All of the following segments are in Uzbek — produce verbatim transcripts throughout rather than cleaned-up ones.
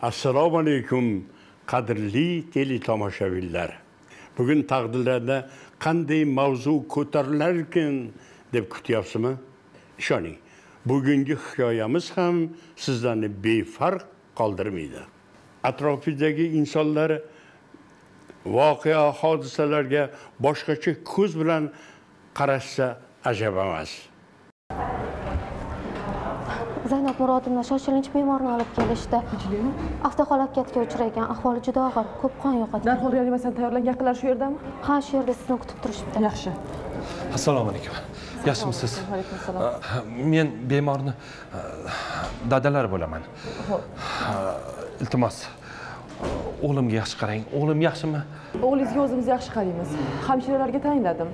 Assalomu alaykum qadrli teletomoshabinlar. Bugun taqdirlarda qanday mavzu ko'tarilarkin deb kutyapsizmi? Ishoning, bugungi hikoyamiz ham sizlarni befarq qoldirmaydi. Atrofingizdagi insonlar voqea hodisalarga boshqacha ko'z bilan qarashsa ajab emas. Zaynab Murodovna shoshilinch bemorni olib kelishdi. Avtohalokatga uchragan, ahvoli juda og'ir, ko'p qon yo'qotgan. Darhol reanimatsiyaga tayyorlangan yaqinlar shu yerdami? Ha, shu yerda sizni kutib turishibdi. Yaxshi. Assalomu alaykum. Yaxshimisiz? Alaykum assalom. Men bemorni dadalar bo'laman. Iltimos, o'g'limga yaxshi qarang. O'g'lim yaxshimi? O'g'lingizga o'zimiz yaxshi qaraymiz. Hamshiralarga tayinladim.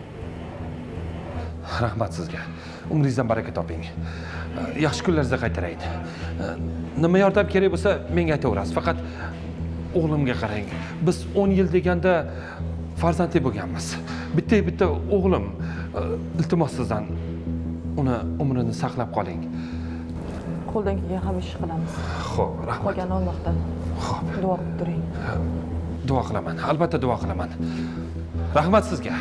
Rahmat sizga. Umringizdan baraka toping. Yaxshi kunlaringizda qaytaring. Nima yordam kerak bo'lsa, menga aytaverasiz. Faqat o'g'limga qarang. Biz o'n yil deganda farzandli bo'lganmiz. Bitta-bitta o'g'lim. Iltimos sizdan uni umrini saqlab qoling. Qo'ldan kelgan hamma ishni qilamiz. Xo'p, rahmat. Qolgani Allohdan. Xo'p. Duo qilib turing. Duo qilaman. Albatta duo qilaman. Rahmat sizga.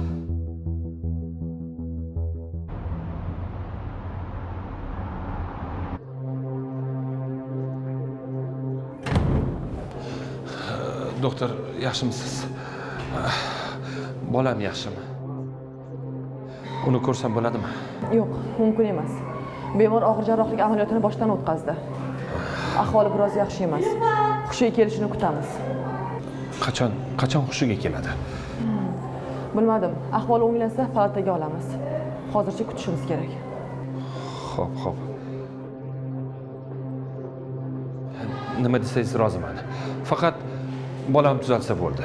Doktor, yaxshimisiz? Bolam yaxshimi? Uni ko'rsam bo'ladimi? Yo'q, mumkin emas. Bemor og'ir jarrohlik amaliyotini boshdan o'tkazdi. Ahvoli biroz yaxshi emas. Hushiga kelishini kutamiz. Qachon, qachon hushiga keladi? Hmm. Bilmadim. Ahvoli o'nglansa palataga olamiz. Hozircha kutishimiz kerak. Xo'p, xo'p. Nima desangiz roziman. Faqat bolam tuzalsa bo'ldi.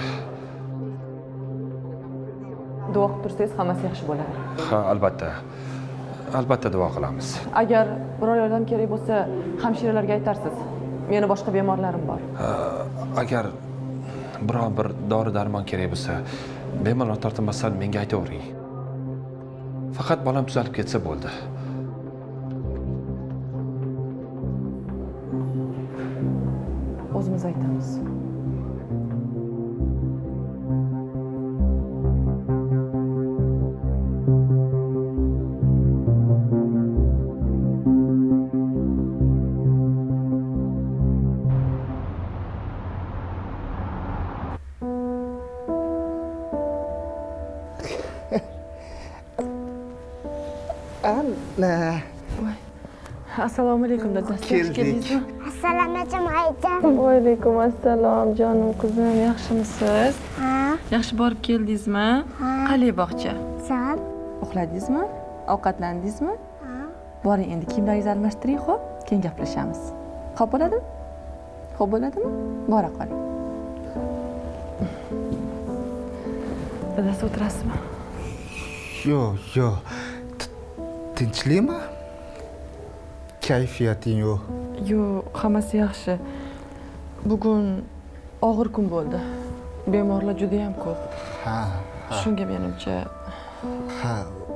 Duo qilib tursangiz hammasi yaxshi bo'ladi. Ha, albatta. Albatta duo qilamiz. Agar biror yordam kerak bo'lsa, hamshiralarga aytarsiz. Meni boshqa bemorlarim bor. Agar biror bir dori-darmon kerak bo'lsa, bemalol tortinmasdan menga aytavering. Faqat bolam tuzalib ketsa bo'ldi. O'zimiz aytamiz. Anna. Assalomu alaykum dadasi. Keldik. Assalomu alaykum ayjon. Va alaykum assalom jonim qizim, yaxshimisiz? Ha. Yaxshi borib keldingizmi? Qalay bog'cha? Sal. Uxladingizmi? Ovqatlandingizmi? Ha. Boring endi kiyimlaringizni almashtiring, xo'p? Keyin gaplashamiz. Xo'p bo'ladimi? Xo'p bo'ladimi? Bora qoling. Dadasi o'tirasizmi? Yo'q, yo'q. Tinchlikmi? Kayfiyating yo'q. Yo'q, hammasi yaxshi. Bugun og'ir kun bo'ldi. Bemorlar juda ham ko'p. Ha. Shunga menimcha. Ha.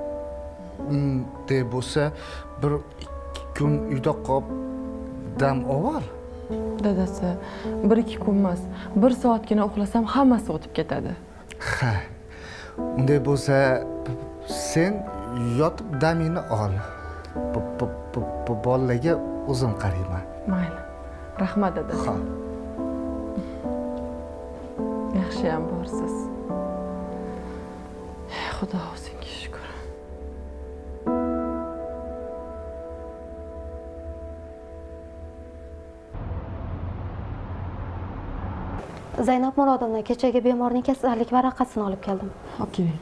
Deb bo'lsa, bir ikki kun uyda qolib dam ol. Dadasi, bir ikki kun emas, bir soatgina uxlasam hammasi o'tib ketadi. Ha. Unday bo'lsa, sen yotib damingni ol. Bolalarga o'zim qarayman. Mayli. Rahmat dadasi. Ha. Yaxshi ham borsiz. Xudo o'zingga shukr. Zaynab Murodovna, kechagi bemorning kasallik varaqasini olib keldim. Olib keling.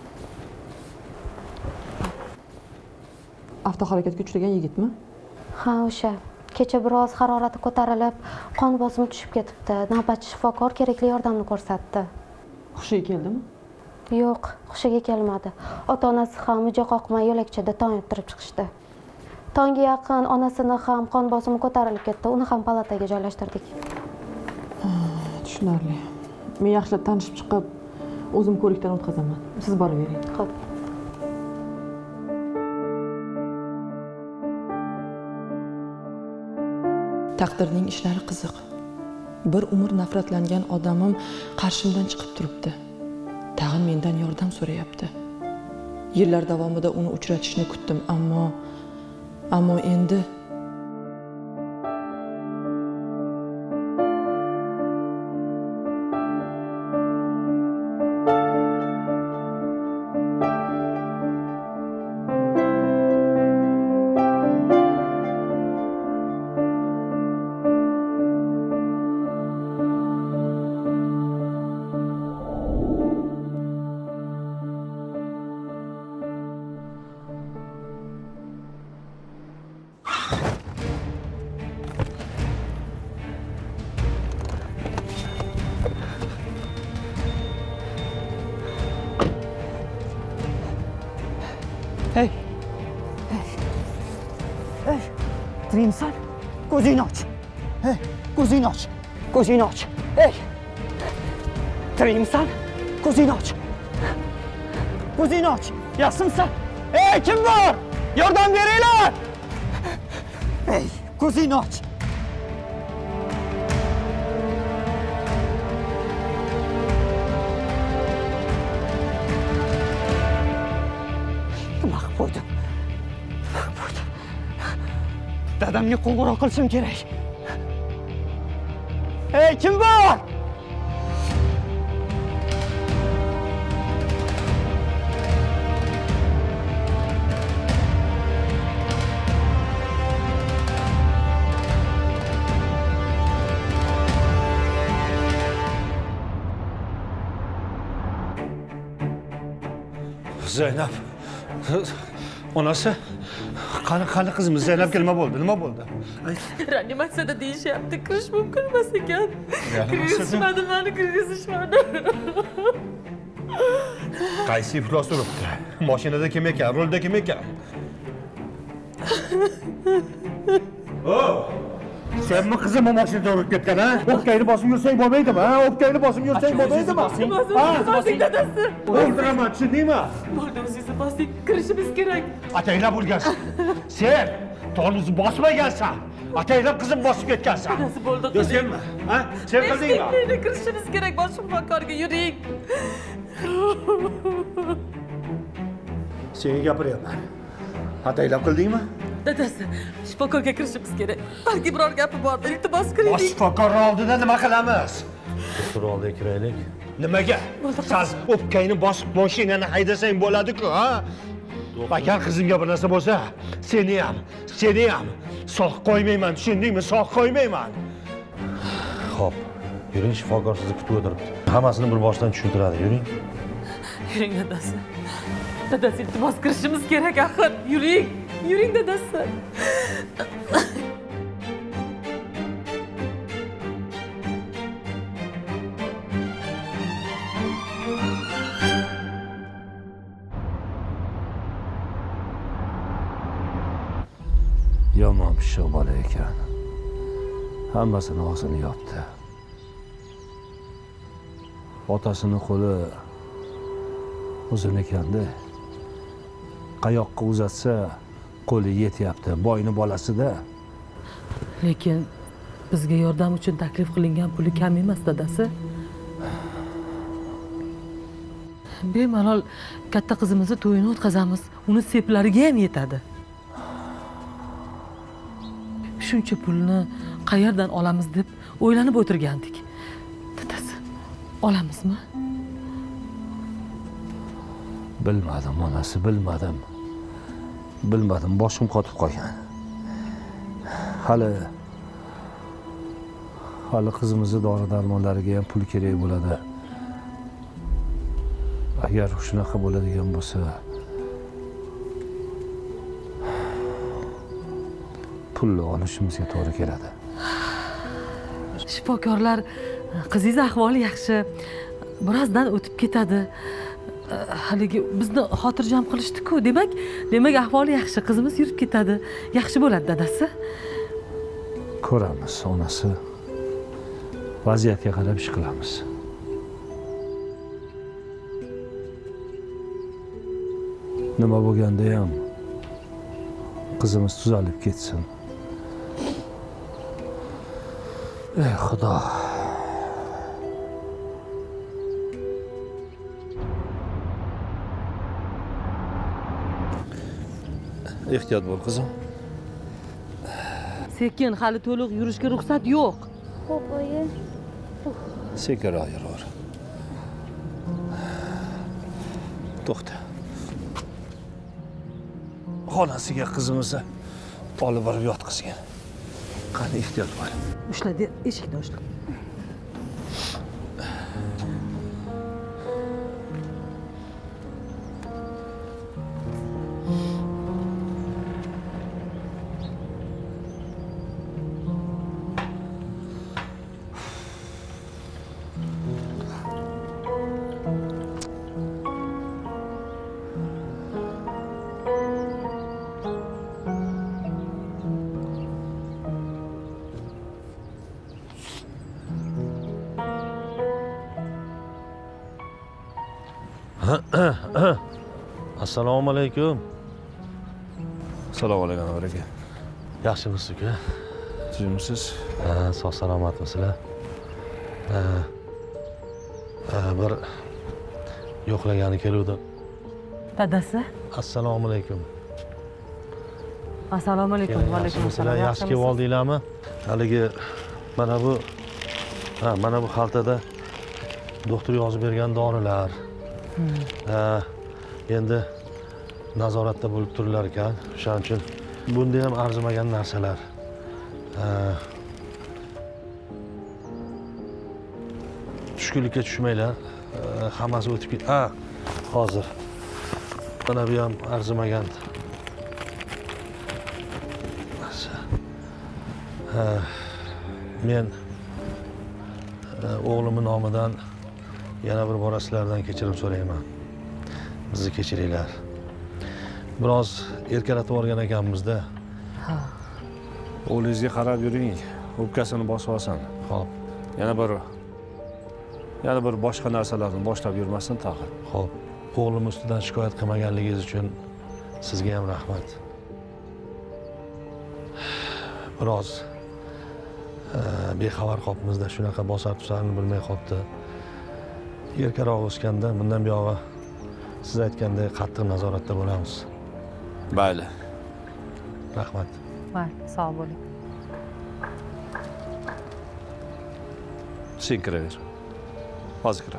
Avtohalokatga uchragan yigitmi? Ha, o'sha. Kecha biroz harorati ko'tarilib, qon bosimi tushib ketibdi. Navbatchi shifokor kerakli yordamni ko'rsatdi. Hushiga keldimi? Yo'q, hushiga kelmadi. Ota-onasi ham uja qoqmay yo'lakchada tong yuttirib chiqishdi. Tongga yaqin onasini ham qon bosimi ko'tarilib ketdi. Uni ham palataga joylashtirdik. Tushunarli. Men yaxshilab tanishib chiqib, o'zim ko'rikdan o'tkazaman. Siz boravering. Xo'p. Taqdirning ishlari qiziq. Bir umr nafratlangan odamim qarshimdan chiqib turibdi. Tag'in mendan yordam so'rayapti. Yillar davomida uni uchratishni kutdim, ammo ammo endi Hey! Hey! Trimsal, ko'zingni och. Hey, ko'zingni och. Ko'zingni och. Hey! Trimsal, ko'zingni och. Ko'zingni och. Yaxshimisan? Hey, kim bor? Yordam beringlar! Hey, ko'zingni och. Nima qilib qo'ydim? Nima qilib qo'ydim? Dadamga qo'ng'iroq qilishim kerak. Hey, kim bor? Zeynep. Onası. Qani qani qizimiz Zeynepga nima bo'ldi? Nima bo'ldi? Reanimatsiyada deyishyapti. Kirish mumkin emas ekan. Kirgizishmadi, meni kirgizishmadi. Qaysi iflos turibdi? Mashinada kim ekan? Rulda kim ekan? Oh! Senmi qizimni mashinada urib ketgan, ha? O'pkangni bosib yursang bo'lmaydimi, ha? O'pkangni bosib yursang bo'lmaydimi? Bosing dadasi. O'ldiraman, tushundingmi? Bo'ldi, o'zingizni bosing. Kirishimiz kerak. Ataylab bo'lgansan. Sen tornizni bosmagansan. Ataylab qizim bosib ketgansan. Dadasi bo'ldi. Senmi? Ha? Sen qildingmi? Endi kirishimiz kerak, bosh shifokorga yuring. Senga gapiryapman. Ataylab qildingmi? Dadasi, shifokorga kirishimiz kerak. Balki biror gapi bordir, iltimos kiring. Bosh shifokor oldida nima qilamiz? Doktor oldiga kiraylik. Nimaga? Siz o'pkangni bosib mashinani haydasang bo'ladi-ku, ha? Agar qizimga bir narsa bo'lsa, seni ham, seni ham sog' qo'ymayman, tushundingmi? Sog' qo'ymayman. Xo'p, yuring, shifokor sizni kutib o'tiribdi. Hammasini bir boshdan tushuntiradi, yuring. Yuring dadasi. Dadasi, iltimos kirishimiz kerak axir. Yuring. Yuring dadasi. Yomon pishiq bola ekan. Hammasini og'zini yopdi. Otasini qo'li uzun ekanda. Qayoqqa uzatsa qo'li yetyapti. Boyni bolasida. Lekin bizga yordam uchun taklif qilingan puli kam emas, dadasi. Bemalol katta qizimizni to'yini o'tkazamiz. Uni seplariga ham yetadi. Shuncha pulni qayerdan olamiz deb o'ylanib o'tirgandik. Dadasi, olamizmi? Bilmadim, onasi, bilmadim. Bilmadim, boshim qotib qolgan. Hali hali qizimizni dori-darmonlariga ham pul kerak bo'ladi. Agar shunaqa bo'ladigan bo'lsa, pulni olishimizga to'g'ri keladi. Shifokorlar qizingiz ahvoli yaxshi, birozdan o'tib ketadi. Haligi bizni xotirjam qilishdi-ku. Demak, demak ahvoli yaxshi, qizimiz yurib ketadi. Yaxshi bo'ladi, dadasi. Ko'ramiz, onasi. Vaziyatga qarab ish qilamiz. Nima bo'lganda ham qizimiz tuzalib ketsin. Ey Xudo. Ehtiyot bo'l qizim. Sekin, hali to'liq yurishga ruxsat yo'q. Xo'p, oyi. Sekinroq yuraver. To'xta. Xonasiga qizimizni olib borib yotqizgan. Qani ehtiyot bo'l. Ushla, eshikni ushla. Assalomu alaykum. Assalomu alaykum aka. Yaxshimisiz uka? Tuzimsiz? Ha, sog' salomatmisizlar? Ha. Bir yo'qlagani keluvdi. Dadasi? Assalomu alaykum. Assalomu alaykum. Va alaykum assalom. Yaxshi kelib oldinglarmi? Haligi mana bu ha, mana bu xaltada doktor yozib bergan dorilar. Ha, endi nazoratda bo'lib turlar ekan. Shuning uchun bunda ham arzimagan narsalar. Tushkunlikka tushmanglar. Hammasi o'tib ketdi. Ha, hozir. Mana bu ham arzimagan. Ha, men o'g'limning nomidan yana bir bora sizlardan kechirim so'rayman. Bizni kechiringlar. Biroz erkalatib yuborgan ekanmiz-da. Ha. O'g'lingizga qarab yuring, o'pkasini bosib olsin. Xo'p. Yana bir yana bir boshqa narsalarni boshlab yurmasin tag'in. Xo'p. O'g'lim ustidan shikoyat qilmaganligingiz uchun sizga ham rahmat. Biroz bexabar qolibmiz-da, shunaqa bosar tusarni bilmay qolibdi. Erkaroq o'sganda bundan buyog'i siz aytgandek qattiq nazoratda bo'lamiz. Mayli. Rahmat. Mayli, sog' bo'ling. Sen kiraver. Hozir kiraman.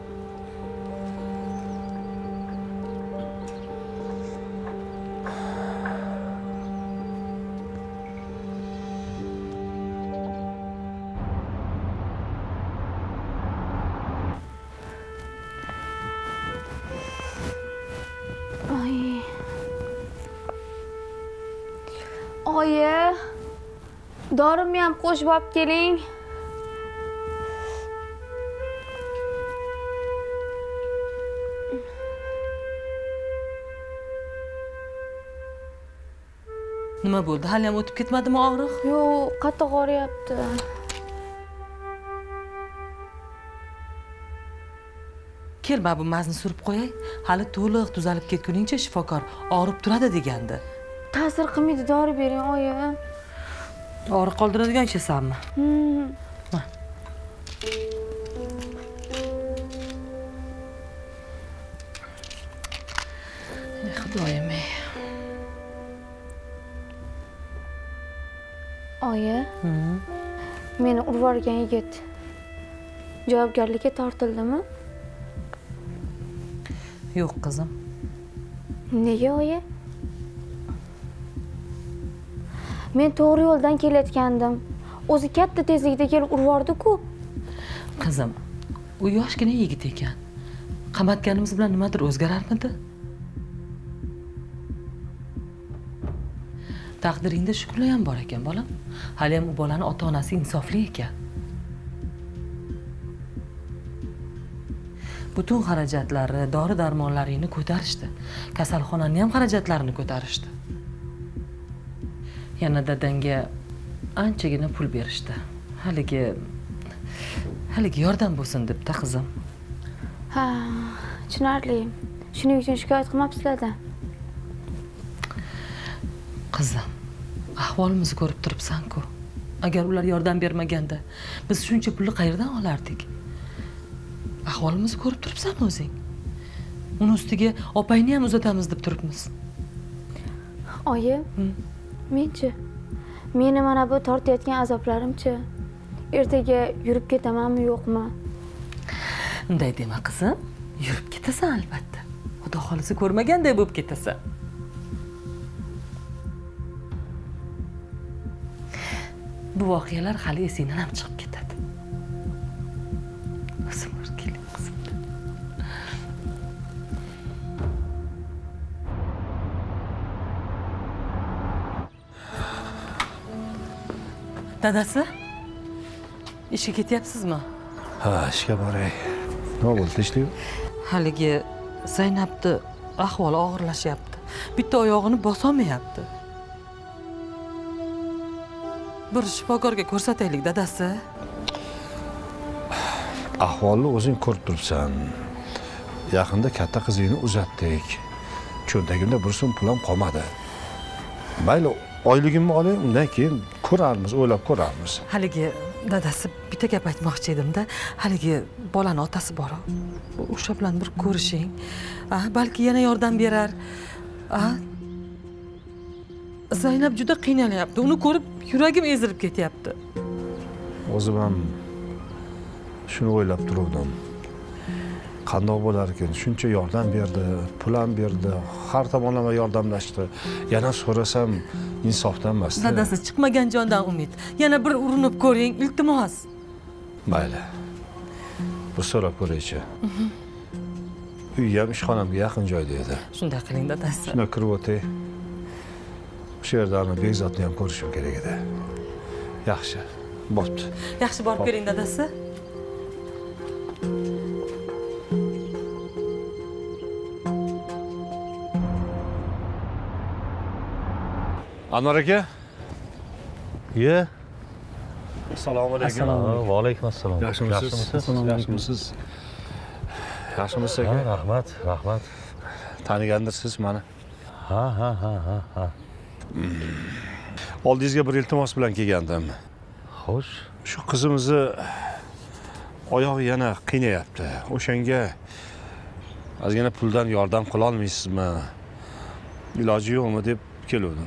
Oyi, dorimni ham qo'shib olib keling. Nima bo'ldi? Hali ham o'tib ketmadimi og'riq? Yo'q, qattiq og'riyapti. Kel, mana bu mazni surib qo'yay. Hali to'liq tuzalib ketguningcha shifokor og'rib turadi degandi. Ta'sir qilmaydi, dori bering, oyi. Og'riq qoldiradigan ichasanmi? Hmm. Ey Xudoyim. Oyi. Meni urib yuborgan yigit javobgarlikka tortildimi? Yo'q, qizim. Nega, oyi? Men to'g'ri yo'ldan kelayotgandim. O'zi katta tezlikda kelib urib yubordi-ku. Qizim, u yoshgina yigit ekan. Qamatganimiz bilan nimadir o'zgararmidi? Taqdiringda shukrlar ham bor ekan, bolam. Hali ham u bolani ota-onasi insofli ekan. Butun xarajatlari, dori-darmonlaringni ko'tarishdi. Kasalxonaning ham xarajatlarini ko'tarishdi. Yana dadangga anchagina pul berishdi. Haligi haligi yordam bo'lsin debda qizim. Ha, tushunarli. Shuning uchun shikoyat qilmabsizlar-da. Qizim, ahvolimizni ko'rib turibsan-ku. Agar ular yordam bermaganda, biz shuncha pulni qayerdan olardik? Ahvolimizni ko'rib turibsanmi o'zing? Uni ustiga opangni ham uzatamiz deb turibmiz. Oyi, men-chi? Meni mana bu tortayotgan azoblarim-chi? Ertaga yurib ketamanmi, yo'qmi? Unday dema qizim, yurib ketasan albatta. Xudo xolisi ko'rmaganday bo'lib ketasan. Bu voqealar hali esingdan ham chiqib ketadi. O'zim keling qizim. Dadasi, ishga ketyapsizmi? Ha, ishga boray. Nima bo'ldi, ishlaymi? Haligi Zaynabni ahvoli og'irlashyapti. Bitta oyog'ini bosolmayapti. Bir shifokorga ko'rsataylik, dadasi. Ahvolni o'zing ko'rib turibsan. Yaqinda katta qizingni uzatdik. Cho'ntagimda bir so'm pulim qolmadi. Mayli, oyligimni oling, undan keyin ko'ramiz, o'ylab ko'ramiz. Haligi dadasi, bitta gap aytmoqchi edimda, haligi bolani otasi bor. O'sha bilan bir ko'rishing. Balki yana yordam berar. Zaynab juda qiynalyapti. Uni ko'rib yuragim ezilib ketyapti. O'zim ham shuni o'ylab turuvdim. Qandoq bo'lar ekan? Shuncha yordam berdi, pul ham berdi, har tomonlama yordamlashdi. Yana so'rasam insofdan emas. Dadasi, chiqmagan jondan umid. Yana bir urinib ko'ring, iltimos. Mayli. Bir so'rab ko'raychi. Uy ham ishxonamga yaqin joyda edi. Shunday qiling, dadasi. Shuna kirib o'tay. Shu yerda ana Begzodni ham ko'rishim kerak edi. Yaxshi, bo'pti. Yaxshi, borib keling, dadasi. Anvar aka? Ye. Assalomu alaykum. Va alaykum assalom. Yaxshimisiz? Yaxshimisiz? Yaxshimisiz aka? Rahmat, rahmat. Tanigandirsiz meni? Ha, ha, ha, ha, ha. Oldingizga bir iltimos bilan kelgandim. Xo'sh, shu qizimizni oyog'i yana qiynayapti. O'shanga ozgina puldan yordam qila olmaysizmi? Iloji yo'qmi deb keldim.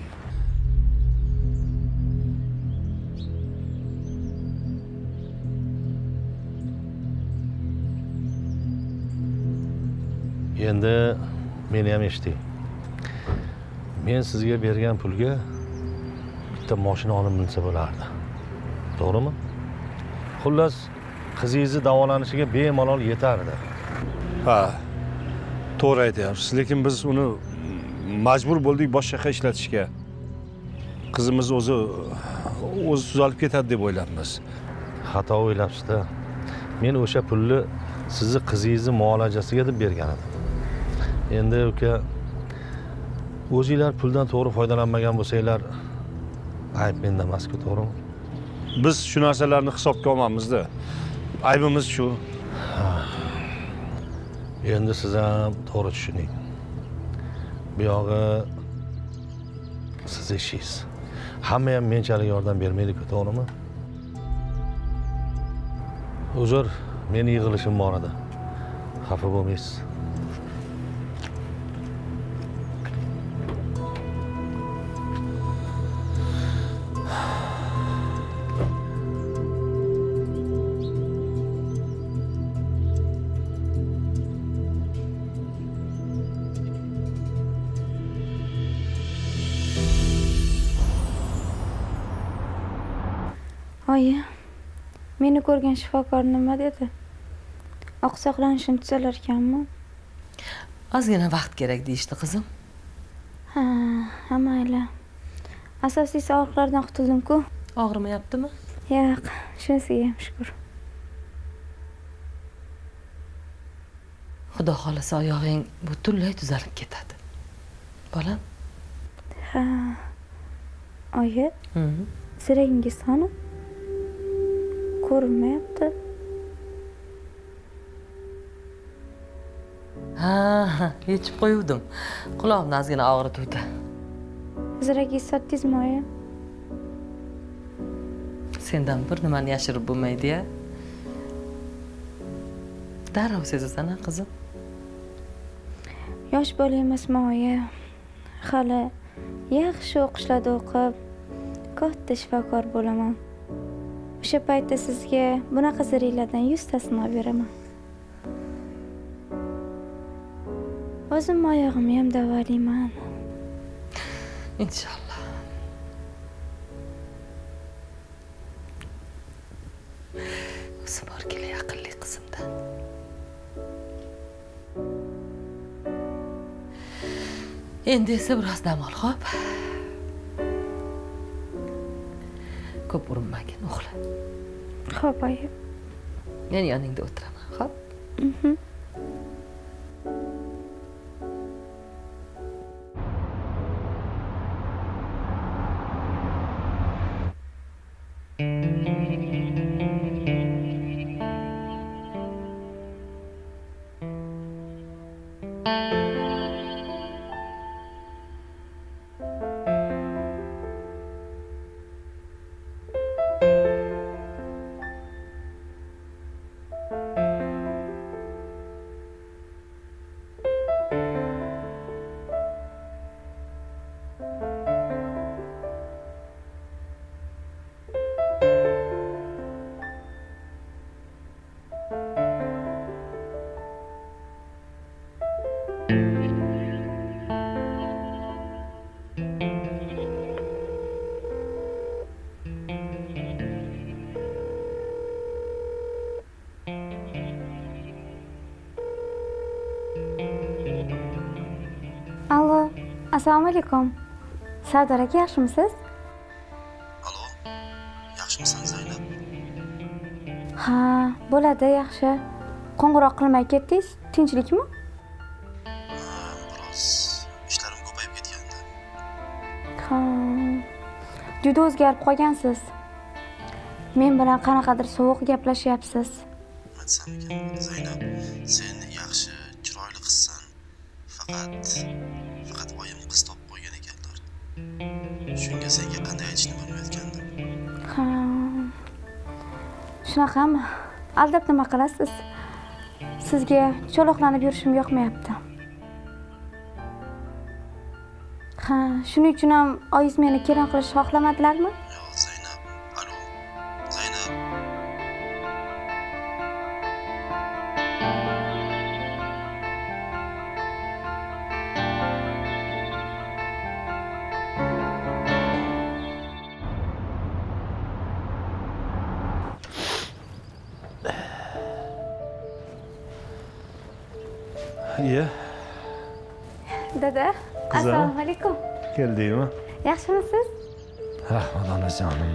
Endi meni ham eshiting. Men sizga bergan pulga bitta mashina olib minsa bo'lardi. To'g'rimi? Xullas, qizingizni davolanishiga bemalol yetardi. Ha, to'g'ri aytyapsiz, lekin biz uni majbur bo'ldik boshqa yoqqa ishlatishga. Qizimiz o'zi o'zi tuzalib ketadi deb o'ylabmiz. Xato o'ylabsiz-da. Men o'sha pulni sizni qizingizni muolajasiga deb bergan edim. Endi uka, o'zinglar puldan to'g'ri foydalanmagan bo'lsanglar, ayb menda emas-ku, to'g'rimi? Biz shu narsalarni hisobga olmaymiz-da. Aybimiz shu. Endi siz ham to'g'ri tushuning. Bu yog'i siz ishingiz. Hamma ham menchalik yordam bermaydi-ku, to'g'rimi? Uzr, meni yig'ilishim bor edi. Xafa bo'lmaysiz. Oyi, meni ko'rgan shifokor nima dedi? Oqsoqlanishim tuzalar ekanmi? Ozgina vaqt kerak deyishdi, qizim. Ha, ha mayli. Asosiysi og'riqlardan qutuldim-ku. Og'rimayaptimi? Yo'q, shunisiga ham shukr. Xudo xolasa oyog'ing butunlay tuzalib ketadi. Bolam? Ha. Oyi, ziragingiz qani? Ko'rinmayapti. Ha, yechib qo'yuvdim. Quloqimni ozgina og'rituvdi. Ziragingiz sotdingizmi, oyi? sendan bir nimani yashirib bo'lmaydi-ya. Darrov sezasan, qizim. Yosh bola emasman, oyi. Hali yaxshi o'qishlarda o'qib, katta shifokor bo'laman. O'sha paytda sizga bunaqa ziriklardan yuztasini olib beraman. O'zim oyog'imni ham davolayman. Inshaalloh. O'zi borgili aqlli qizimdan. Endi esa biroz dam ol, xo'p? Ko'p urinmagin, uxla. Xo'p, oyi. Men yoningda o'tiraman, xo'p? Mhm. Alo, assalomu alaykum. Sardor aka, yaxshimisiz? Alo, yaxshimisan Zaynab? Ha, bo'ladi, yaxshi. Qo'ng'iroq qilmay ketdingiz, tinchlikmi? Biroz ishlarim ko'payib ketgandi. Ha. Juda o'zgarib qolgansiz. Men bilan qanaqadir sovuq gaplashyapsiz. Aytsam ekan, Zaynab, sen yaxshi, chiroyli qizsan. Faqat faqat oyim qiz topib qo'ygan ekanlar. Shunga senga qanday aytishni bilmayotgandim. Ha. Shunaqami? Aldab nima qilasiz? Sizga cho'loqlanib yurishim yoqmayapti. Ha, shuning uchun ham oyingiz meni kelin qilishni xohlamadilarmi? Yo'q, Zaynab. Alo. Zaynab. Iya. Dada, assalomu alaykum. Keldingmi? Yaxshimisiz? Rahmat onajonim.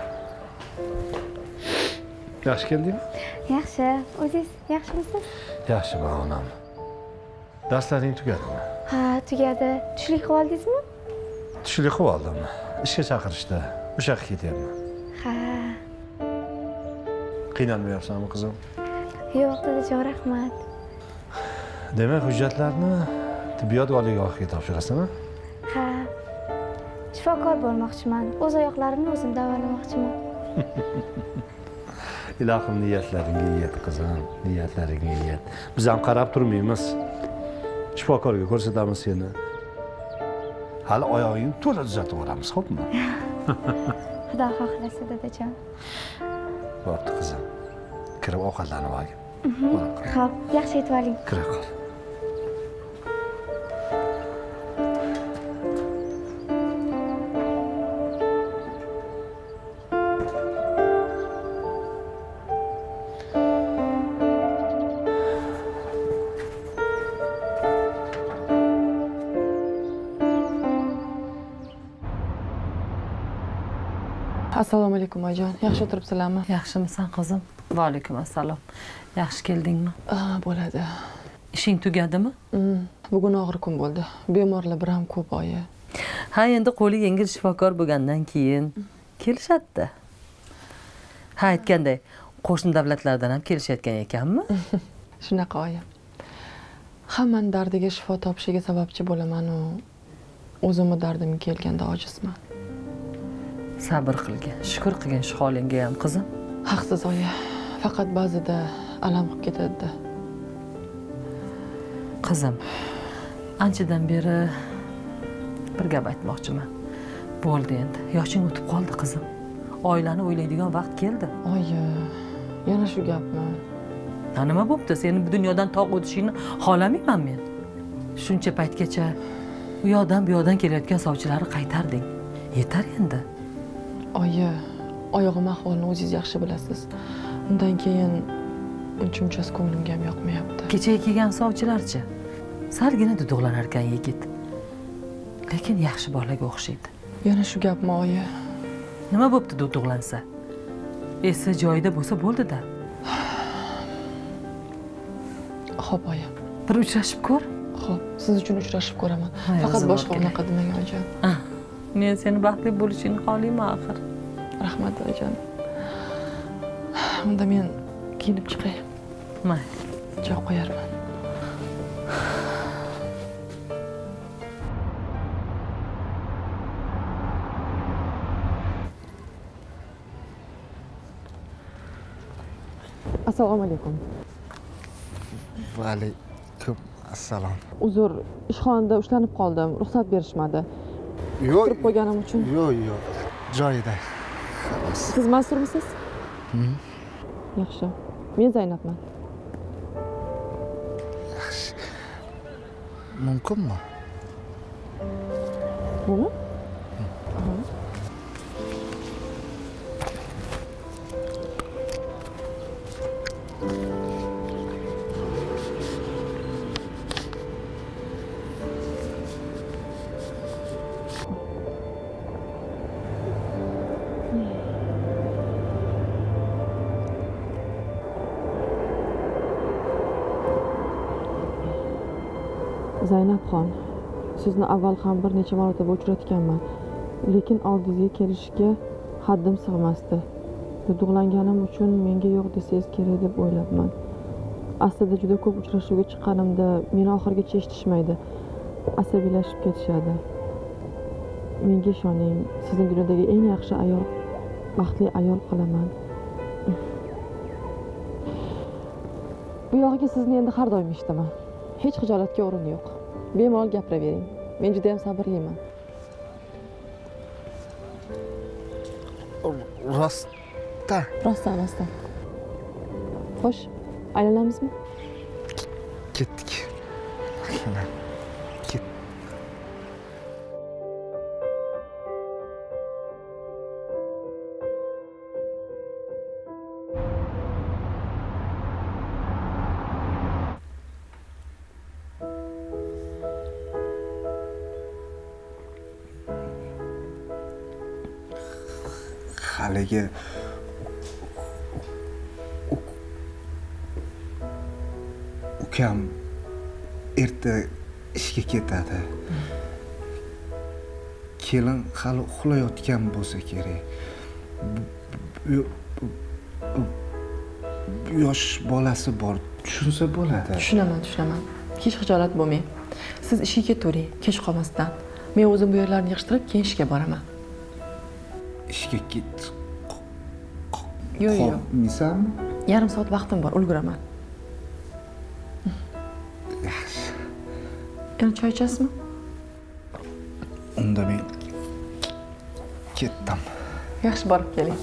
Yaxshi keldingmi? Yaxshi. O'zingiz yaxshimisiz? Yaxshi onam. Darslaring tugadimi? Ha, tugadi. Tushlik qilib oldingizmi? Tushlik qilib oldim. Ishga chaqirishdi. O'sha yoqqa ketyapman. Ha. Qiynalmayapsanmi, qizim? Yo'q, dadajon, rahmat. Demak, hujjatlarni tibbiyot oliygohiga topshirasanmi? Ha. Shifokor bo'lmoqchiman. O'z oyoqlarimni o'zim davolamoqchiman. Ilohim niyatlaringga yet, qizim. Niyatlaringga yet. Biz ham qarab turmaymiz. Shifokorga ko'rsatamiz seni. Hali oyog'ingni to'la tuzatib olamiz, xo'pmi? Xudo xohlasa, dadajon. Bo'pti, qizim. Kirib ovqatlanib olgin. Xo'p, yaxshi yetib oling. Kira qol. Assalomu alaykum oyijon. Yaxshi o'tiribsizlarmi? Yaxshimisan qizim? Va alaykum assalom. Yaxshi keldingmi? Ha, bo'ladi. Ishing tugadimi? Bugun og'ir kun bo'ldi. Bemorlar bir ham ko'p oyi. Ha, endi qo'li yengil shifokor bo'lgandan keyin kelishadi. Ha, aytganday, qo'shni davlatlardan ham kelishayotgan ekanmi? Shunaqa oyi. Hammaning dardiga shifo topishiga sababchi bo'laman u o'zimni dardimga kelganda ojizman. Sabr qilgin, shukur qilgin shu holingga ham qizim. Haqsiz oyi, faqat ba'zida alam qilib ketadi. Qizim, anchadan beri bir gap aytmoqchiman. Bo'ldi endi, yoshing o'tib qoldi qizim. Oilani o'ylaydigan vaqt keldi. Oyi, yana shu gapmi? Ha, nima bo'pti? Seni bu dunyodan tog' o'tishingni xohlamayman men. Shuncha paytgacha u yoqdan bu yoqdan kelayotgan sovchilarni qaytarding. Yetar endi. Oyi, oyog'im ahvolini o'zingiz yaxshi bilasiz. Undan keyin uncha-munchasi ko'nglimga ham yoqmayapti. Kechaga kelgan sovchilarchi? Salgina duduqlanar ekan yigit. Lekin yaxshi bolaga o'xshaydi. Yana shu gapmi oyi? Nima bo'pti duduqlansa? Esi joyida bo'lsa bo'ldi-da. Xo'p oyi. Bir uchrashib ko'r. Xo'p, siz uchun uchrashib ko'raman. Faqat boshqa unaqa demang oyijon. Men seni baxtli bo'lishingni xohlayman axir. Rahmat oyijon. Unda men kiyinib chiqay. Mayli. Joy qo'yarman. Assalomu alaykum. Va alaykum assalom. Uzr, ishxonada ushlanib qoldim. Ruxsat berishmadi. Yo'q. Turib qo'yganim uchun. Yo'q, yo'q. Joyida. Siz mas'ulmisiz? Hmm. Yaxshi. Men Zaynabman. Yaxshi. Mumkinmi? Buni? Zaynabxon, sizni avval ham bir necha marotaba uchratganman, lekin oldingizga kelishga haddim sig'masdi. Duduqlanganim uchun menga yo'q desangiz kerak deb o'ylabman. Aslida juda ko'p uchrashuvga chiqqanimda meni oxirigacha eshitishmaydi. Asabiylashib ketishadi. Menga ishoning, sizni dunyodagi eng yaxshi ayol, baxtli ayol qilaman. Bu yog'iga sizni endi har doim eshitaman. Hech xijolatga o'rin yo'q. Bemalol gapiravering. Men juda ham sabrliman. Rostda. Rostdan, rostdan. Xo'sh, aylanamizmi? Ketdik. Ket. Haligi ukam erta ishga ketadi. Kelin hali uxlayotgan bo'lsa kerak. Yosh bolasi bor, tushunsa bo'ladi. Tushunaman, tushunaman. Hech xijolat bo'lmang. Siz ishga ketavering, kech qolmasdan. Men o'zim bu yerlarni yig'ishtirib, keyin ishga boraman. Ishga ket. Yo'q, yo'q. Qolmaysanmi? Yarim soat vaqtim bor, ulguraman. Yaxshi. Yana choy ichasizmi? Unda men ketdim. Yaxshi, borib keling.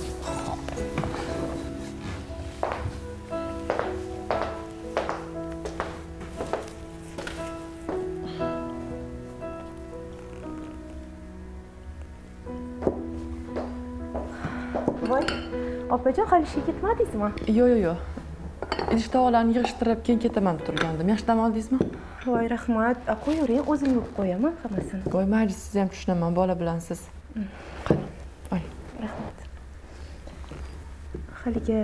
Voy, opajon, hali ishga ketmadingizmi? Yo'q, yo'q, yo'q. Idish tovoqlarni yig'ishtirib, keyin ketaman deb turgandim. Yaxshi dam oldingizmi? Voy, rahmat. Qo'yavering, o'zim yuvib qo'yaman hammasini. Voy, mayli, siz ham tushunaman, bola bilansiz. Qani, oling. Rahmat. Haligi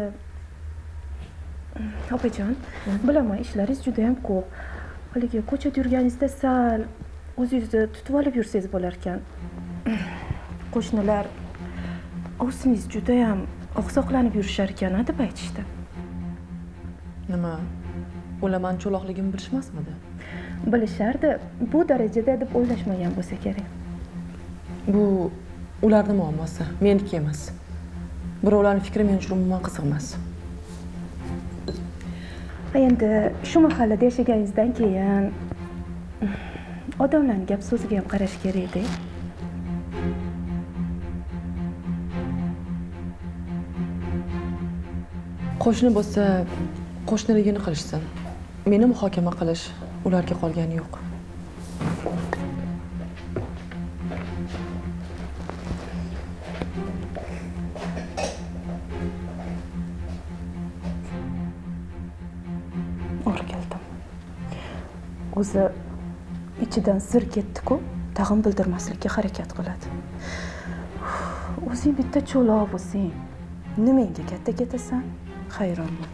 opajon, bilaman, ishlaringiz juda ham ko'p. Haligi ko'chada yurganingizda sal o'zingizni tutib olib yursangiz bo'lar ekan. Qo'shnilar o'zingiz juda ham oqsoqlanib yurishar ekan, deb aytishdi. Nima? Ular men cho'loqligimni bilishmasmidi? Bilishardi, bu darajada deb o'ylashmagan bo'lsa kerak. Bu Ularning muammosi, meniki emas. Birovlarning fikri men uchun umuman qiziq emas. Endi shu mahallada yashaganingizdan keyin odamlarning gap so'ziga ham qarash kerak-da. Qo'shni bo'lsa, qo'shniligini qilishsin. Meni muhokama qilish ularga qolgani yo'q. O'rgildim. O'zi ichidan sir ketdi-ku, tag'in bildirmaslikka harakat qiladi. O'zing bitta cho'loq bo'lsang, nimaga katta ketasan? Hayronman.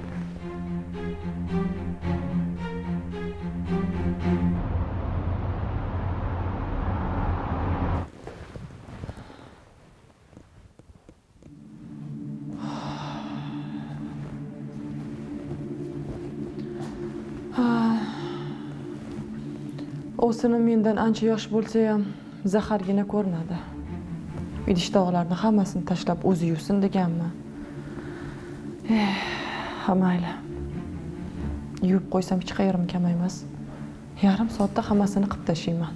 O'sini mendan ancha yosh bo'lsa ham zahargina ko'rinadi. Idish-tovoqlarni hammasini tashlab o'zi yuvsin deganmi? Eh, ha mayli. Yuvib qo'ysam hech qayerim kamaymas. Yarim soatda hammasini qilib tashlayman.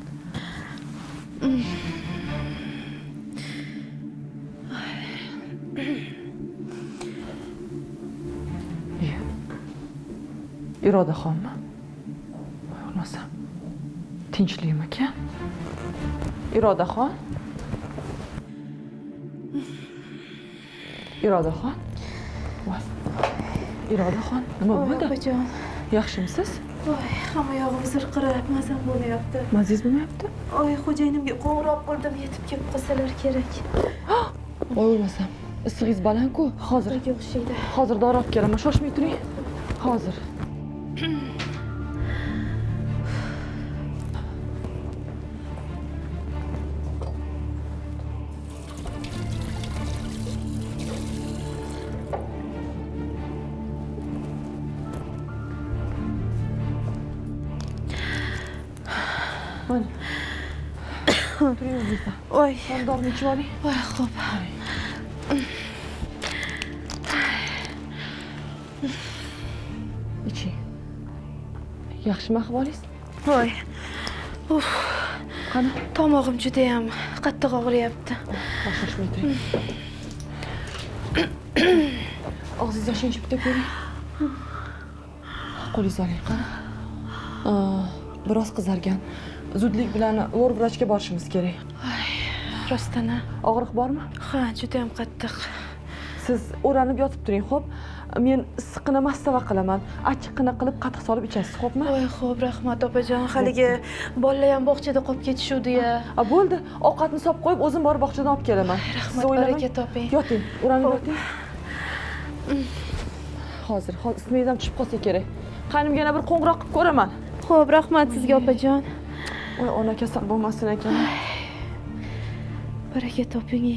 Irodaxonmi? Bo'lmasa tinchlikmi aka? Irodaxon? Irodaxon? Voy. Irodaxon, nima bo'ldi? Opajon, yaxshimisiz? voy, hamma yog'im zirqirab, mazam bo'lmayapti. Mazingiz bo'lmayapti? Oy, xo'jayinimga qo'ng'iroq qildim, yetib kelib qolsalar kerak. Voy, o'lmasam. Issig'ingiz baland-ku. Hozir. o'xshaydi. Hozir dori olib kelaman, shoshmay turing. Hozir. Mana. Turing o'zingizda. Voy, dorni ichib oling. Voy, xo'p. Iching. Yaxshimi ahvolingiz? Voy. Uf. Qani? Tomog'im juda ham qattiq og'riyapti. Shoshmay turing. Og'zingizni oching, bitta ko'ring. Qo'lingizni oling, qani. Biroz qizargan. Zudlik bilan lor vrachga borishimiz kerak. Ay, rostana. Og'riq bormi? Ha, juda ham qattiq. Siz o'ranib yotib turing, xo'p? Men issiqqina mastava qilaman. Achchiqqina qilib qatiq solib ichasiz, xo'pmi? Voy, xo'p, rahmat opajon. Haligi bolalar ham bog'chada qolib ketishuvdi-ya. A, bo'ldi. Ovqatni solib qo'yib, o'zim borib bog'chadan olib kelaman. Rahmat, baraka toping. Yoting, o'ranib yoting. Hozir, hozir ismingiz ham tushib qolsa kerak. Qanimga yana bir qo'ng'iroq qilib ko'raman. Xo'p, rahmat sizga opajon. Voy, ona kasal bo'lmasin ekan. Baraka toping.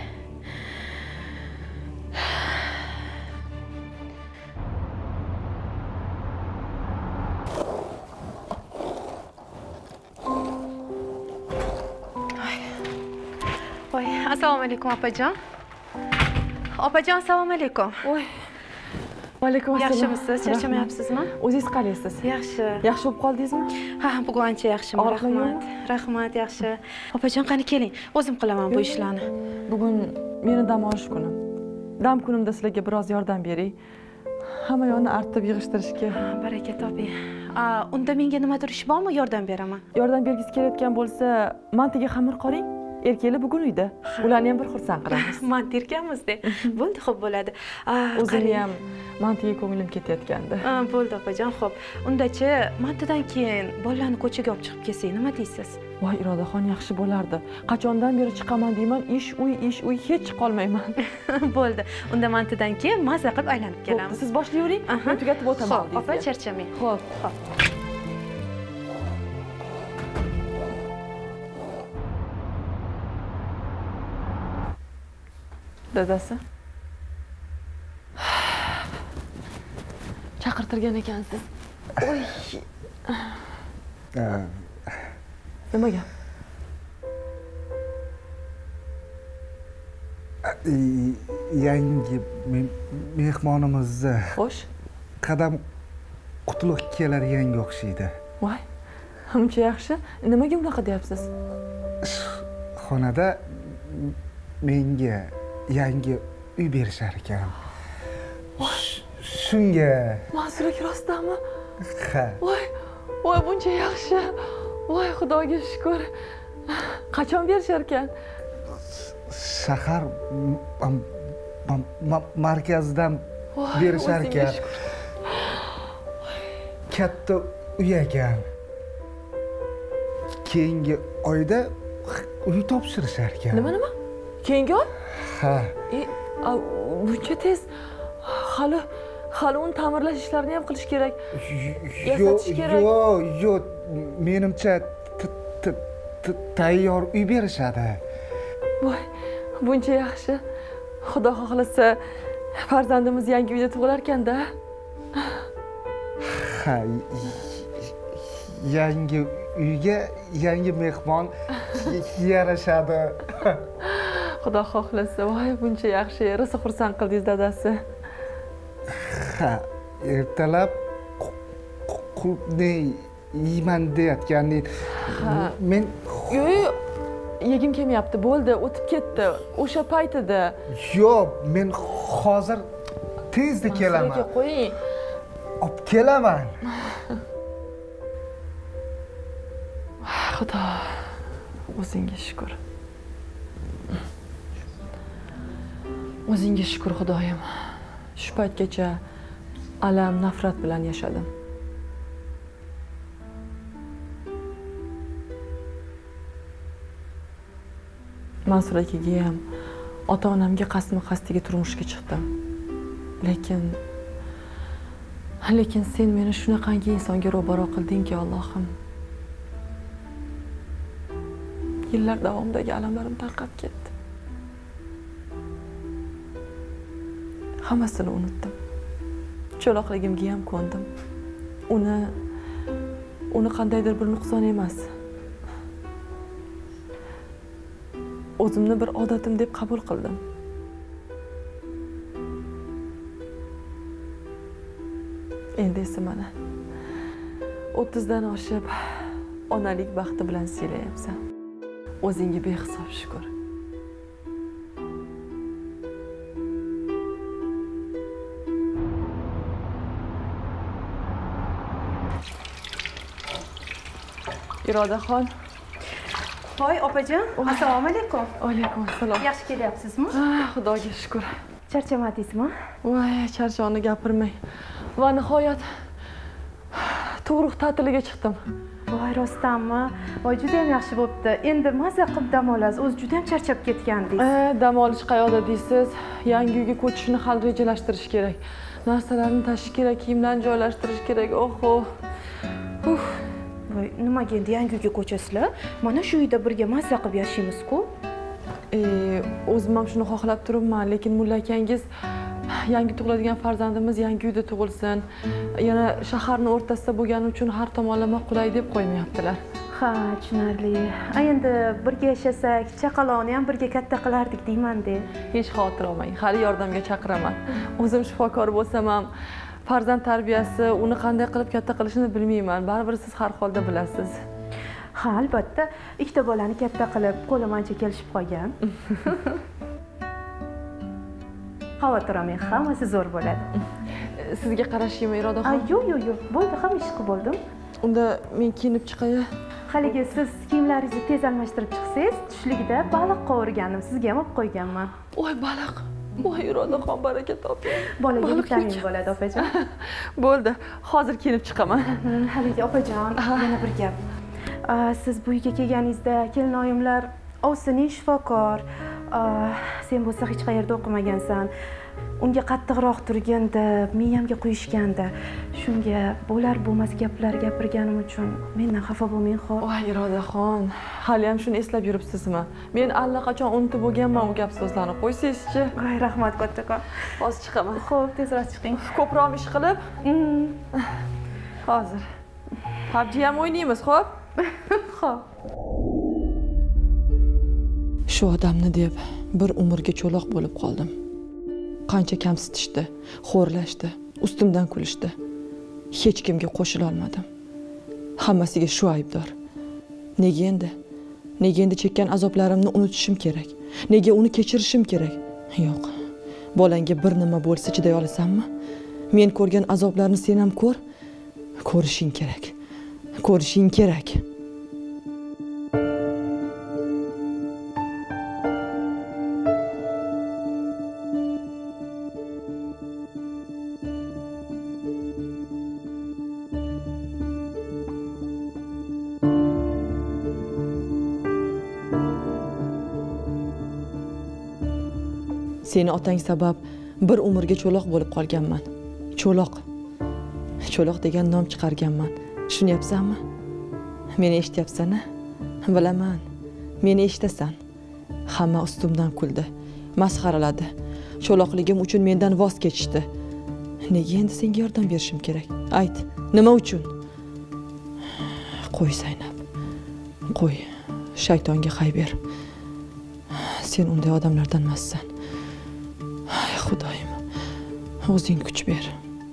Voy, assalomu alaykum opajon. Opajon, assalomu alaykum. Voy. Va alaykum assalom. Yaxshimisiz? Charchamayapsizmi? O'zingiz qalaysiz? Yaxshi. Yaxshi bo'lib qoldingizmi? Ha, bugun ancha yaxshiman, rahmat. Rahmat, yaxshi. Opajon, qani keling, o'zim qilaman bu ishlarni. Bugun meni dam olish kunim. Dam kunimda sizlarga biroz yordam beray. Hamma yoqni artib yig'ishtirishga. Baraka toping. Unda menga nimadir ish bormi? Yordam beraman. Yordam bergisi kelayotgan bo'lsa, mantiga xamir qoring. Erkaklar bugun uyda. Ularni ham bir xursand qilamiz. Manti erkanmiz-da. Bo'ldi, xo'p bo'ladi. O'zimni ham mantiga ko'nglim ketayotgandi. Bo'ldi opajon, xo'p. Undachi mantidan keyin bolalarni ko'chaga olib chiqib kelsak, nima deysiz? Voy, Irodaxon, yaxshi bo'lardi. Qachondan beri chiqaman deyman, ish uy, ish uy, hech chiqolmayman. Bo'ldi. Unda mantidan keyin maza qilib aylanib kelamiz. Siz boshlayvering, men tugatib o'taman. Xo'p, opa, charchamang. Xo'p, xo'p. Dadasi. Chaqirtirgan ekansiz. Oy. Nima gap? yangi mehmonimizni xo'sh qadam qutuliq keladigan o'xshaydi. voy uncha yaxshi. Nimaga unaqa deyapsiz? Xonada menga yangi uy berishar ekan. Shunga. Mansur aka rostdanmi? Ha. voy voy buncha yaxshi. voy xudoga shukr. Qachon berishar ekan? Shahar markazidan berishar ekan. Katta uy ekan. Keyingi oyda uy topshirishar ekan. Nima nima? Keyingi oy? Ha. E, buncha tez hali hali uni ta'mirlash ishlarini ham qilish kerak. Yasatish kerak. Yo'q, yo'q, menimcha tayyor uy berishadi. voy buncha yaxshi. Xudo xohlasa farzandimiz yangi uyda tug'ilar ekanda. Ha, yangi uyga yangi mehmon yarashadi. Xudo xohlasa, voy buncha yaxshi. Rosa xursand qildingiz dadasi. Ha, ertalab qulupni yeyman deyotgandi. Men yo'q, yo'q. Yegim kelmayapti. Bo'ldi, o'tib ketdi. O'sha paytida. Yo'q, men hozir tezda kelaman. Aka qo'ying. Olib kelaman. Xudo, o'zingga shukr. O'zingga shukr Xudoyim. Shu paytgacha alam, nafrat bilan yashadim. Mansur akaga ham, ota-onamga qasdma-qasdiga turmushga chiqdim. Lekin lekin sen meni shunaqangi insonga ro'baro qildingki, Allohim. Yillar davomidagi alamlarim tarqab ketdi. Hammasini unutdim. Cho'loqligimga ham ko'ndim. Uni uni qandaydir bir nuqson emas. O'zimni bir odatim deb qabul qildim. Endi esa mana o'ttizdan oshib onalik baxti bilan siylayapsan. O'zingga behisob shukr. Irodaxon. Voy opajon, assalomu alaykum. Alaykum assalom. Yaxshi kelyapsizmi? Ah, xudoga shukr. Charchamadingizmi? Voy, charchog'ini gapirmang. Va nihoyat tug'ruq ta'tiliga chiqdim. Voy, rostdanmi? Voy, juda ham yaxshi bo'pti. Endi maza qilib dam olasiz. O'zi juda ham charchab ketgandingiz. Eh, dam olish qayoqda deysiz? Yangi uyga ko'chishni hali rejalashtirish kerak. Narsalarni tashish kerak, kiyimlarni joylashtirish kerak. Oho. Uf. Voy, nimaga endi yangi uyga ko'chasizlar? Mana shu uyda birga maza qilib yashaymiz-ku. Eh, o'zim ham shuni xohlab turibman, lekin mulla akangiz yangi tug'iladigan farzandimiz yangi uyda tug'ilsin, yana shaharning o'rtasida bo'lgani uchun har tomonlama qulay deb qo'ymayaptilar. Ha, tushunarli. Endi birga yashasak, chaqaloqni ham birga katta qilardik deyman-da. Hech xavotir olmang, hali yordamga chaqiraman. O'zim shifokor bo'lsam ham farzand tarbiyasi, uni qanday qilib katta qilishni bilmayman. Baribir siz har holda bilasiz. Ha, albatta, ikkita bolani katta qilib, qo'lim ancha kelishib qolgan. Xavotir olmang, hammasi zo'r bo'ladi. Sizga qarashingmi, Irodaxon? Yo'q, yo'q, yo'q. Bo'ldi, hamma ish qilib bo'ldim. Unda men kiyinib chiqay. Haligi siz kiyimlaringizni tez almashtirib chiqsangiz, tushligida baliq qovurgandim, sizga ham olib qo'yganman. Voy, baliq. Voy, Irodaxon, baraka toping. Bolaga vitamin bo'ladi, opajon. Bo'ldi, hozir kiyinib chiqaman. Haligi opajon, yana bir gap. Siz bu uyga kelganingizda kelinoyimlar ovsining shifokor, sen bo'lsa hech qayerda o'qimagansan, unga qattiqroq turgin deb miyamga quyishgandi. Shunga bo'lar bo'lmas gaplar gapirganim uchun mendan xafa bo'lmang, xo'p? Voy, Irodaxon, hali ham shuni eslab yuribsizmi? Men allaqachon unutib bo'lganman u gap so'zlarni. Qo'ysangizchi. Voy, rahmat kattakon. Hozir chiqaman. Xo'p, tezroq chiqing. Ko'proq ish qilib. Hozir. P U B G ham o'ynaymiz, xo'p? Xo'p. Shu Shu odamni deb bir umrga cho'loq bo'lib qoldim. Qancha kamsitishdi, xo'rlashdi, ustimdan kulishdi. Hech kimga qo'shila olmadim. Hammasiga shu aybdor. Nega endi? Nega endi chekkan azoblarimni unutishim kerak? Nega uni kechirishim kerak? Yo'q. Bolangga bir nima bo'lsa chiday olasanmi? Men ko'rgan azoblarni sen ham ko'r. Ko'rishing kerak. Ko'rishing kerak. Seni otang sabab bir umrga cho'loq bo'lib qolganman. Cho'loq. Cho'loq degan nom chiqarganman. Tushunyapsanmi? Meni eshityapsan-a? Bilaman. Meni eshitasan. Hamma ustimdan kuldi, masxaraladi. Cho'loqligim uchun mendan voz kechishdi. Nega endi senga yordam berishim kerak? Ayt, nima uchun? Qo'y Zaynab. Qo'y. Shaytonga hay ber. Sen unday odamlardan emassan. Xudoyim, o'zing kuch ber.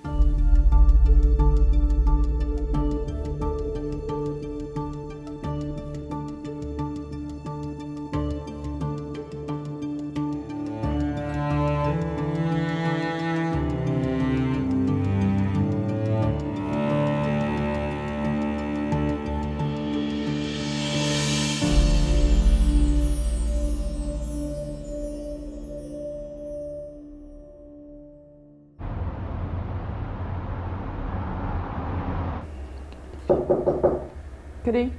Kiring.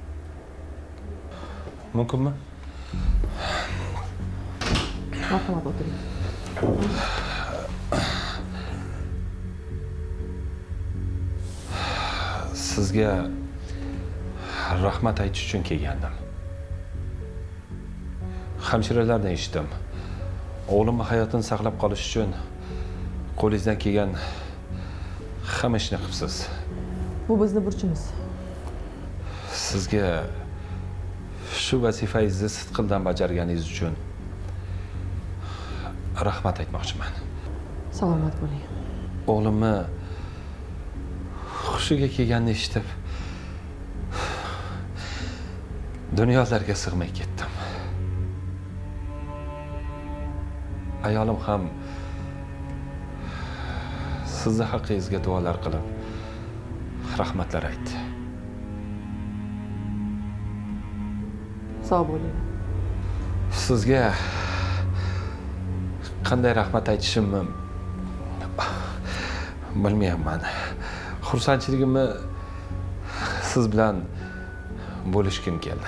Mumkinmi? Marhamat, o'tiring. Sizga rahmat aytish uchun kelgandim. Hamshiralardan eshitdim. O'g'limning hayotini saqlab qolish uchun qo'lingizdan kelgan hamma ishni qilibsiz. Bu bizning burchimiz. Sizga shu vazifangizni sidqildan bajarganingiz uchun rahmat aytmoqchiman. Salomat bo'ling. O'g'limni hushiga kelganini eshitib dunyolarga sig'may ketdim. Ayolim ham sizni haqqingizga duolar qilib rahmatlar aytdi. Sog' bo'ling. Sizga qanday rahmat aytishimni bilmayapman. Xursandchiligimni siz bilan bo'lishkim keldi.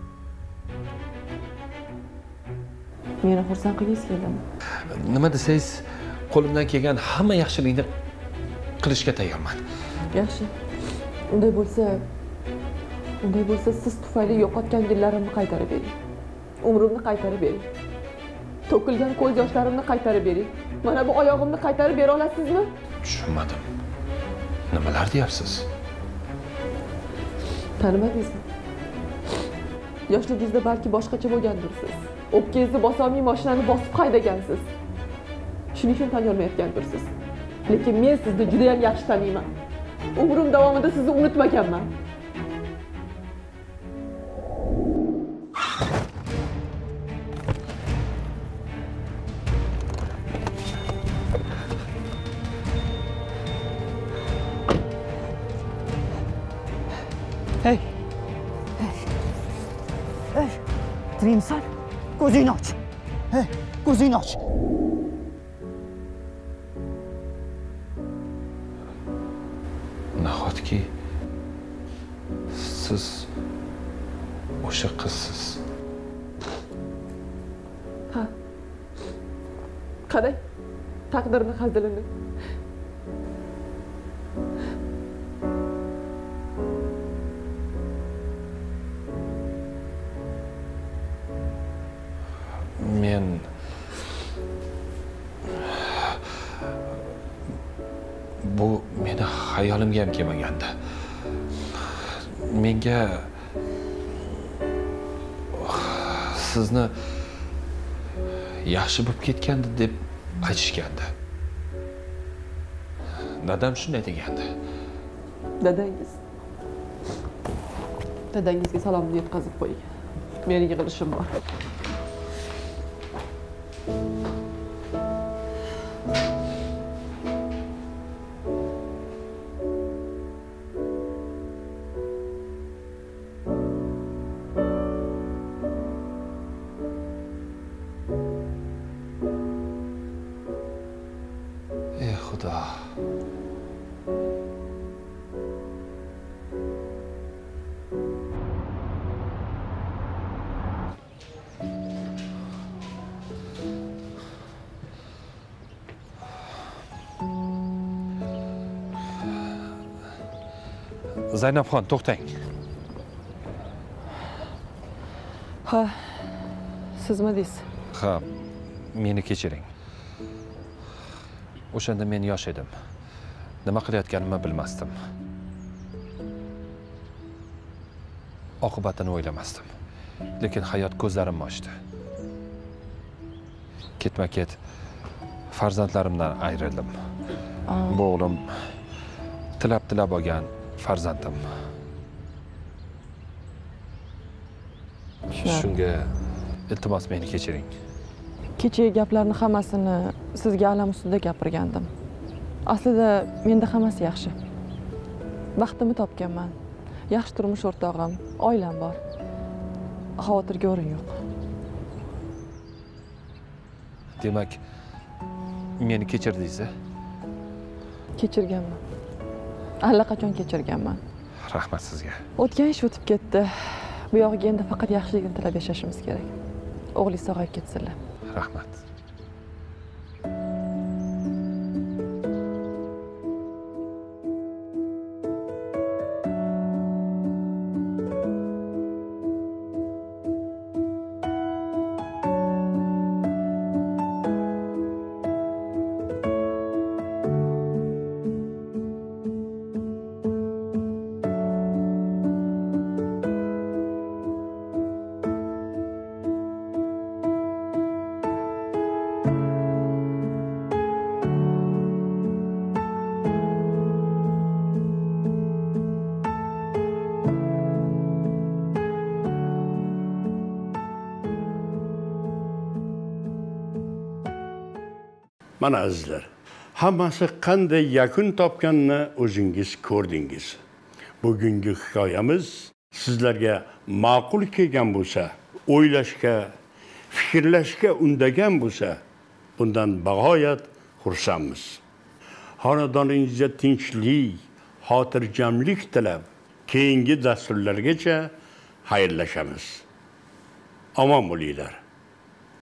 Meni xursand qilingiz keldimi? Nima desangiz, qo'limdan kelgan hamma yaxshilikni qilishga tayyorman. Yaxshi. Unday bo'lsa, unday bo'lsa siz tufayli yo'qotgan yillarimni qaytarib bering. Umrimni qaytarib bering. To'kilgan ko'z yoshlarimni qaytarib bering. Mana bu oyog'imni qaytarib bera olasizmi? Tushunmadim. Nimalar deyapsiz? Tanimadingizmi? Yoshligingizda balki boshqacha bo'lgandirsiz. O'pkangizni bosolmay mashinani bosib haydagansiz. Shuning uchun tan olmayotgandirsiz. Lekin men sizni juda ham yaxshi taniyman. Umrim davomida sizni unutmaganman. Hey. Hey. Trimsal, ko'zingni och. Hey, ko'zingni och. Nahotki siz o'sha qizsiz. Ha. Qarang, taqdirni hazilini. Men bu meni xayolimga ham kelmagandi. Menga sizni yaxshi bo'lib ketgandi deb aytishgandi. Dadam shunday degandi. Dadangiz. Dadangizga salomni yetkazib qo'ying. Mening yig'ilishim bor. Ey Xudo. Zaynabxon, to'xtang. Ha, sizmi deysiz? Ha, meni kechiring. O'shanda men yosh edim. Nima qilayotganimni bilmasdim. Oqibatini o'ylamasdim. Lekin hayot ko'zlarimni ochdi. Ketma-ket farzandlarimdan ayrildim. Bu o'g'lim tilab-tilab olgan farzandim. Shunga iltimos meni kechiring. Kechagi gaplarni hammasini sizga alam ustida gapirgandim. Aslida menda hammasi yaxshi. Baxtimni topganman. Yaxshi turmush o'rtog'im, oilam bor. Xavotirga o'rin yo'q. Demak, meni kechirdingiz? Kechirganman. Allaqachon kechirganman. Rahmat sizga. O'tgan ish o'tib ketdi. Bu yog'iga endi faqat yaxshiligini tilab yashashimiz kerak. O'g'lingiz sog'ayib ketsinlar. Rahmat. Mana azizlar, hammasi qanday yakun topganini o'zingiz ko'rdingiz. Bugungi hikoyamiz sizlarga ma'qul kelgan bo'lsa, o'ylashga, fikrlashga undagan bo'lsa, bundan bag'oyat xursandmiz. Xonadoningizga tinchlik, xotirjamlik tilab, keyingi dasturlargacha xayrlashamiz. Omon bo'linglar.